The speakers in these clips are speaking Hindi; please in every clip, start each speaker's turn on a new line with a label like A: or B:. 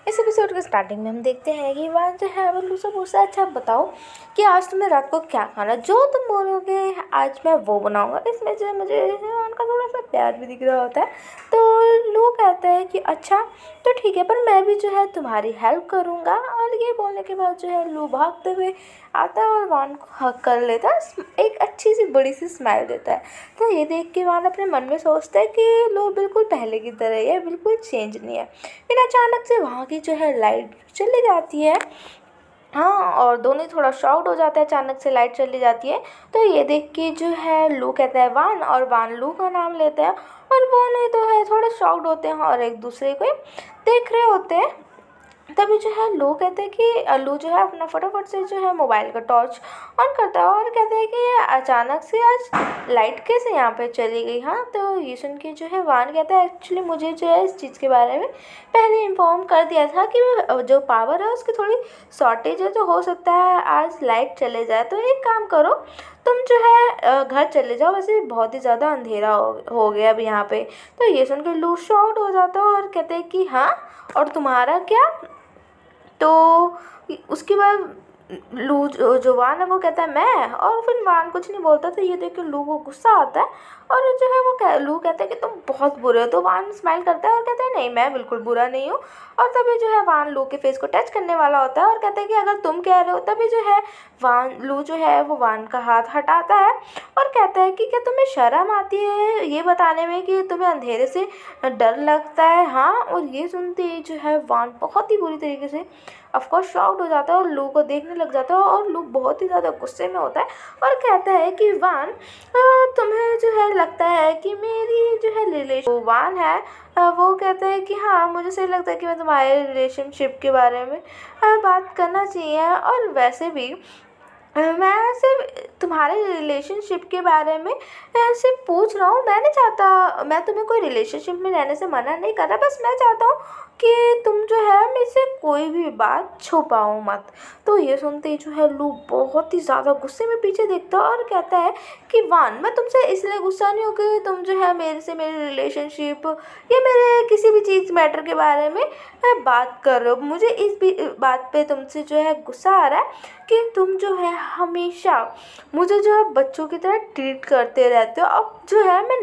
A: इस एपिसोड के स्टार्टिंग में हम देखते हैं कि वान जो है वो लू से पूछता है, अच्छा बताओ कि आज तुम्हें रात को क्या खाना, जो तुम बोलोगे आज मैं वो बनाऊंगा। इसमें जो मुझे वान का थोड़ा सा प्यार भी दिख रहा होता है। तो लू कहता है कि अच्छा तो ठीक है, पर मैं भी जो है तुम्हारी हेल्प करूँगा। और ये बोलने के बाद जो है लू भागते हुए आता है और वान को हक कर लेता है, एक अच्छी सी बड़ी सी स्माइल देता है। तो ये देख के वान अपने मन में सोचता है कि लू बिल्कुल पहले की तरह ही है, बिल्कुल चेंज नहीं है। फिर अचानक से वहाँ की जो है लाइट चली जाती है। हाँ, और दोनों थोड़ा शॉक्ड हो जाता है, अचानक से लाइट चली जाती है। तो ये देख के जो है लू कहता है वान, और वान लू का नाम लेता है। और वो नहीं तो है थोड़े शॉक्ड होते हैं और एक दूसरे को देख रहे होते हैं। तभी जो है लू कहते हैं कि लू जो है अपना फटाफट से जो है मोबाइल का टॉर्च ऑन करता है और कहते हैं कि अचानक से आज लाइट कैसे यहाँ पे चली गई। हाँ, तो ये सुन के जो है वान कहता है एक्चुअली मुझे जो है इस चीज़ के बारे में पहले इन्फॉर्म कर दिया था कि जो पावर है उसकी थोड़ी शॉर्टेज है, तो हो सकता है आज लाइट चले जाए। तो एक काम करो, तुम जो है घर चले जाओ, वैसे बहुत ही ज़्यादा अंधेरा हो गया अभी यहाँ पे। तो ये सुन के लू शॉक्ड हो जाता है और कहते हैं कि हाँ, और तुम्हारा क्या। तो उसके बाद लू जो वान है वो कहता है मैं, और फिर वान कुछ नहीं बोलता। तो ये देख के लू को गुस्सा आता है और जो है वो लू कहता है कि तुम बहुत बुरे हो। तो वान स्माइल करता है और कहता है नहीं, मैं बिल्कुल बुरा नहीं हूँ। और तभी जो है वान लू के फेस को टच करने वाला होता है और कहता है कि अगर तुम कह रहे हो। तभी जो है वान लू जो है वो वान का हाथ हटाता है और कहता है कि क्या तुम्हें शर्म आती है ये बताने में कि तुम्हें अंधेरे से डर लगता है। हाँ, और ये सुनते ही जो है वान बहुत ही बुरी तरीके से ऑफकोर्स शॉक्ड हो जाता है और लू को देखने लग जाता है। और लू बहुत ही ज़्यादा गुस्से में होता है और कहता है कि वान तुम्हें जो है लगता है कि मेरी जो है रिलेशन वान है, वो कहता है कि हाँ मुझे सही लगता है कि मैं तुम्हारे रिलेशनशिप के बारे में बात करना चाहिए। और वैसे भी मैं सिर्फ तुम्हारे रिलेशनशिप के बारे में सिर्फ पूछ रहा हूँ। मैं नहीं चाहता, मैं तुम्हें कोई रिलेशनशिप में रहने से मना नहीं कर रहा, बस मैं चाहता हूँ कि तुम जो है मुझसे कोई भी बात छुपाओ मत। तो ये सुनते ही जो है लू बहुत ही ज़्यादा गुस्से में पीछे देखता है और कहता है कि वान मैं तुमसे इसलिए गुस्सा नहीं हूँ कि तुम जो है मेरे से मेरी रिलेशनशिप या मेरे किसी भी चीज़ मैटर के बारे में बात कर रहे हो। मुझे इस बात पे तुमसे जो है गुस्सा आ रहा है कि तुम जो है हमेशा मुझे जो है बच्चों की तरह ट्रीट करते रहते हो। अब जो है मैं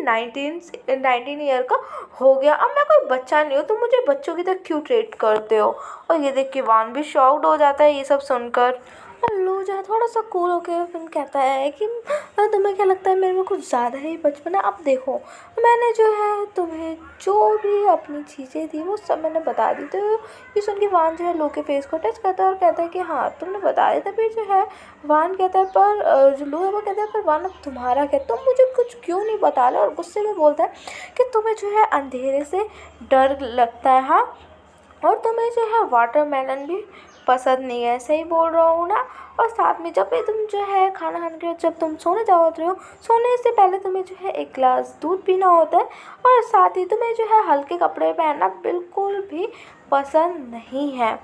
A: 19 ईयर का हो गया, अब मैं कोई बच्चा नहीं हूँ, तुम मुझे बच्चों की तरह क्यों ट्रीट करते हो। और ये देख के वान भी शॉक्ड हो जाता है ये सब सुनकर। और लू जो है थोड़ा सा कूल होकर फिर कहता है कि तुम्हें क्या लगता है मेरे में कुछ ज़्यादा ही बचपन है। अब देखो मैंने जो है तुम्हें जो भी अपनी चीज़ें थी वो सब मैंने बता दी। तो ये सुन के वान जो है लू के फेस को टच करता है और कहता है कि हाँ तुमने बता दिया। तभी जो है वान कहता है पर जो लू है वो कहता है पर वान अब तुम्हारा क्या, तुम मुझे कुछ क्यों नहीं बता रहे। और गुस्से में बोलता है कि तुम्हें जो है अंधेरे से डर लगता है। हाँ, और तुम्हें जो है वाटरमेलन भी पसंद नहीं है, सही बोल रहा हूँ ना। और साथ में जब भी तुम जो है खाना खाने के बाद जब तुम सोने जाते हो, सोने से पहले तुम्हें जो है एक गिलास दूध पीना होता है। और साथ ही तुम्हें जो है हल्के कपड़े पहनना बिल्कुल भी पसंद नहीं है।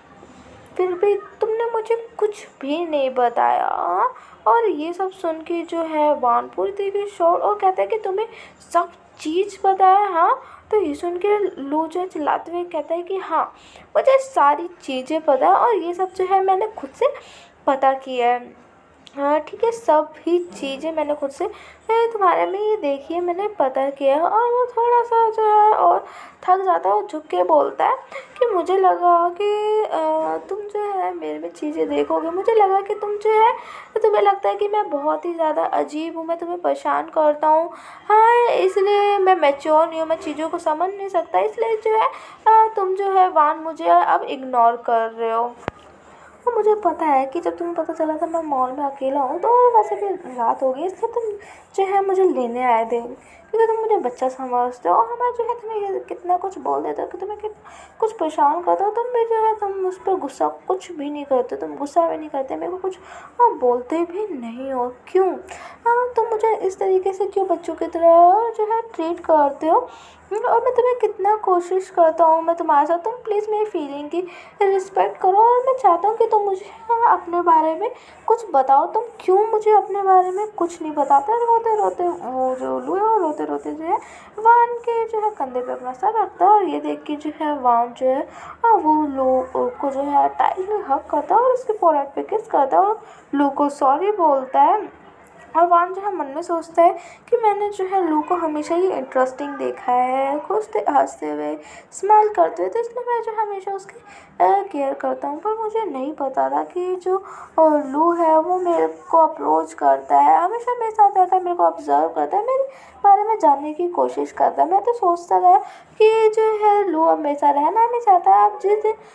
A: फिर भी तुमने मुझे कुछ भी नहीं बताया। और ये सब सुन के जो है वान पूरी तरीके से शॉक और कहता है कि तुम्हें सब चीज़ पता है। हाँ, तो ये सुन के लू जो है चिल्लाते हुए कहता है कि हाँ मुझे सारी चीज़ें पता है और ये सब जो है मैंने खुद से पता किया है। हाँ ठीक है, सब ही चीज़ें मैंने खुद से तुम्हारे में ये देखी है, मैंने पता किया है। और वो थोड़ा सा जो है और थक जाता है और झुक के बोलता है कि मुझे लगा कि तुम जो है मेरे में चीज़ें देखोगे, मुझे लगा कि तुम जो है तुम्हें लगता है कि मैं बहुत ही ज़्यादा अजीब हूँ, मैं तुम्हें परेशान करता हूँ। हाँ, इसलिए मैं मैच्योर नहीं हूँ, मैं चीज़ों को समझ नहीं सकता, इसलिए जो है तुम जो है वान मुझे अब इग्नोर कर रहे हो। तो मुझे पता है कि जब तुम्हें पता चला था मैं मॉल में अकेला हूँ, तो वैसे भी रात हो गई, इसलिए तुम जो है मुझे लेने आए थे क्योंकि तुम मुझे बच्चा समझते हो। और मैं जो है तुम्हें कितना कुछ बोल देता हूँ कि तुम्हें कुछ परेशान करता हो, तुम भी जो है तुम उस पर गुस्सा कुछ भी नहीं करते, तुम गुस्सा भी नहीं करते, मेरे को कुछ बोलते भी नहीं हो। क्यों तुम मुझे इस तरीके से क्यों बच्चों की तरह जो है ट्रीट करते हो। और मैं तुम्हें कितना कोशिश करता हूँ मैं तुम्हारे साथ, तुम प्लीज़ मेरी फीलिंग की रिस्पेक्ट करो। और मैं चाहता हूँ कि तुम मुझे अपने बारे में कुछ बताओ, तुम क्यों मुझे अपने बारे में कुछ नहीं बताते। रोते रोते वो जो लू है वो रोते रोते जो है वान के जो है कंधे पे अपना सर रखता है, और ये देख के जो है वान जो है वो लू को जो है टाइटली हग करता है और उसके फोrehead पे किस करता है और लू को सॉरी बोलता है। और वान जो है मन में सोचता है कि मैंने जो है लू को हमेशा ही इंटरेस्टिंग देखा है, खुशते हंसते हुए, स्माइल करते हुए, तो इसलिए मैं जो हमेशा उसकी केयर करता हूँ। पर मुझे नहीं पता था कि जो लू है वो मेरे को अप्रोच करता है, हमेशा मेरे साथ रहता है, मेरे को ऑब्जर्व करता है, मेरे बारे में जानने की कोशिश करता है। मैं तो सोचता था कि जो है लू अब मेरे साथ रहना नहीं चाहता। अब जिस दिन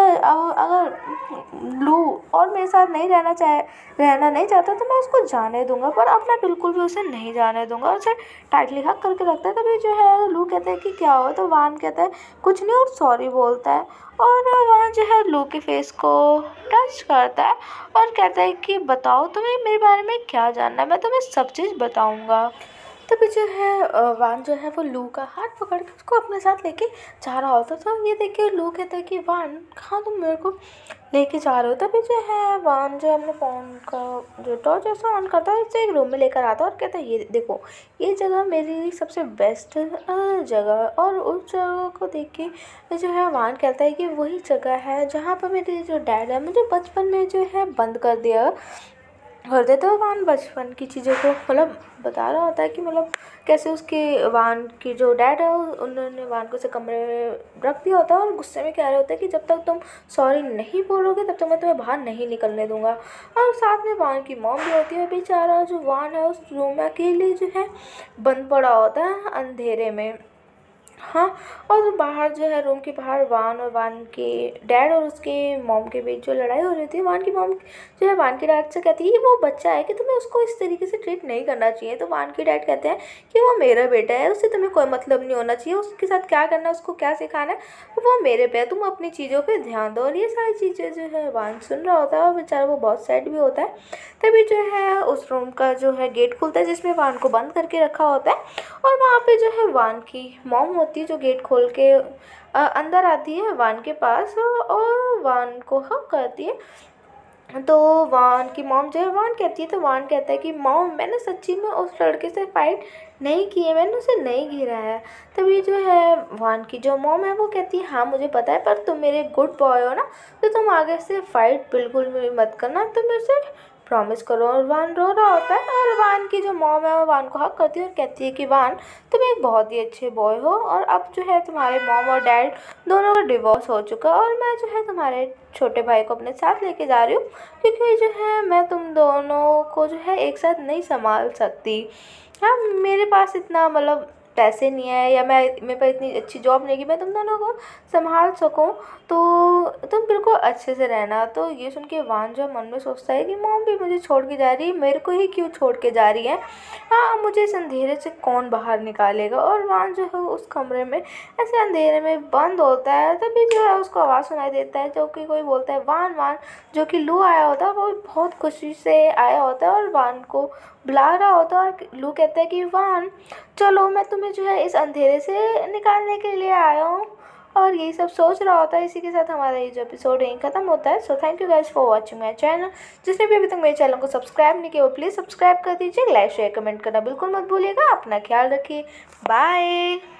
A: अगर लू और मेरे साथ नहीं रहना नहीं चाहता तो मैं उसको जाने दूंगा, पर अब मैं बिल्कुल भी उसे नहीं जाने दूंगा। उसे टाइटली हक करके रखता है। तभी जो है लू कहता है कि क्या हुआ, तो वान कहता है कुछ नहीं और सॉरी बोलता है। और वहाँ जो है लू के फेस को टच करता है और कहता है कि बताओ तुम्हें मेरे बारे में क्या जानना है, मैं तुम्हें सब चीज़ बताऊँगा। तभी जो है वान जो है वो लू का हाथ पकड़ के उसको अपने साथ लेके जा रहा होता। तो ये देख के लू कहता है कि वान कहाँ तुम मेरे को लेके जा रहे हो। तभी जो है वान जो है अपने फ़ोन का जो टॉर्च ऐसा ऑन करता है, उसे एक रूम में लेकर आता है और कहता है ये देखो ये जगह मेरी सबसे बेस्ट जगह है। और उस जगह को देख के जो है वान कहता है कि वही जगह है जहाँ पर मेरे जो डैड है मुझे बचपन में जो है बंद कर देते हो। वान बचपन की चीज़ों को मतलब बता रहा होता है कि मतलब कैसे उसके वान की जो डैड है उन्होंने वान को से कमरे में रख दिया होता है और गुस्से में कह रहे होते हैं कि जब तक तुम सॉरी नहीं बोलोगे तब तक मैं तुम्हें बाहर नहीं निकलने दूंगा। और साथ में वान की मॉम भी होती है। बेचारा जो वान है उस रूम में अकेले जो है बंद पड़ा होता है अंधेरे में। हाँ, और बाहर जो है रूम के बाहर वान और वान के डैड और उसके मॉम के बीच जो लड़ाई हो रही थी, वान की मॉम जो है वान के डैड से कहती है कि वो बच्चा है कि तुम्हें उसको इस तरीके से ट्रीट नहीं करना चाहिए। तो वान के डैड कहते हैं कि वो मेरा बेटा है, उससे तुम्हें कोई मतलब नहीं होना चाहिए, उसके साथ क्या करना है उसको क्या सिखाना है वो मेरे पे है, तुम अपनी चीज़ों पर ध्यान दो। और ये सारी चीज़ें जो है वान सुन रहा होता है और बेचारा वो बहुत सैड भी होता है। तभी जो है उस रूम का जो है गेट खुलता है जिसमें वान को बंद करके रखा होता है, और वहाँ पे जो है वान की मॉम होती है जो गेट खोल के अंदर आती है वान के पास और वान को हक करती है। तो वान की मॉम जो है वान कहती है, तो वान कहता है कि मॉम मैंने सच्ची में उस लड़के से फाइट नहीं की है, मैंने उसे नहीं घिरा है। तभी जो है वान की जो मॉम है वो कहती है हाँ मुझे पता है, पर तुम मेरे गुड बॉय हो ना, तो तुम आगे से फाइट बिल्कुल भी मत करना, तुम मेरे से प्रॉमिस करो। और वान रो रहा होता है और वान की जो मॉम है वो वान को हक करती है और कहती है कि वान तुम एक बहुत ही अच्छे बॉय हो, और अब जो है तुम्हारे मॉम और डैड दोनों का डिवोर्स हो चुका है, और मैं जो है तुम्हारे छोटे भाई को अपने साथ लेके जा रही हूँ क्योंकि जो है मैं तुम दोनों को जो है एक साथ नहीं संभाल सकती। हाँ, मेरे पास इतना मतलब पैसे नहीं है या मेरे पास इतनी अच्छी जॉब नहीं कि मैं तुम दोनों को संभाल सकूं, तो तुम बिल्कुल अच्छे से रहना। तो ये सुन के वान जो मन में सोचता है कि मॉम भी मुझे छोड़ के जा रही है, मेरे को ही क्यों छोड़ के जा रही है, हाँ मुझे इस अंधेरे से कौन बाहर निकालेगा। और वान जो है उस कमरे में ऐसे अंधेरे में बंद होता है। तभी जो है उसको आवाज़ सुनाई देता है जो कि कोई बोलता है वान वान, जो कि लू आया होता है, वो बहुत खुशी से आया होता है और वान को बुला रहा होता है। और लू कहता है कि वान चलो मैं तुम्हें जो है इस अंधेरे से निकालने के लिए आया हूँ, और यही सब सोच रहा होता है। इसी के साथ हमारा ये जो एपिसोड यहीं खत्म होता है। So thank you guys for watching my channel. जिसने भी अभी तक मेरे चैनल को सब्सक्राइब नहीं किया वो प्लीज़ सब्सक्राइब कर दीजिए, लाइक शेयर कमेंट करना बिल्कुल मत भूलिएगा। अपना ख्याल रखिए, बाय।